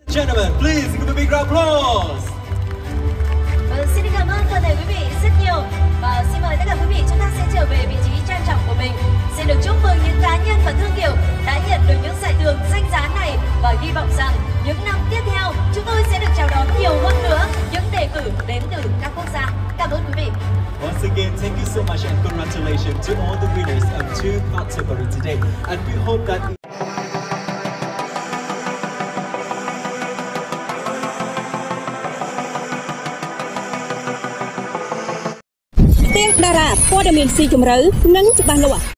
Gentlemen, please give a big round of applause. Xin cảm ơn toàn thể quý vị rất nhiều và xin mời tất cả quý vị chúng ta sẽ trở về vị trí trang trọng của mình. Xin được chúc mừng những cá nhân và thương hiệu đã nhận được những giải thưởng danh giá này và hy vọng rằng những năm tiếp theo chúng tôi sẽ được chào đón nhiều hơn nữa những đề cử đến từ các quốc gia. Cảm ơn quý vị. Once again, thank you so much and congratulations to all the winners of 2 categories today. And we hope that Tiếng Đà Rà ព័ត៌មានស៊ីជម្រៅនិងច្បាស់លាស់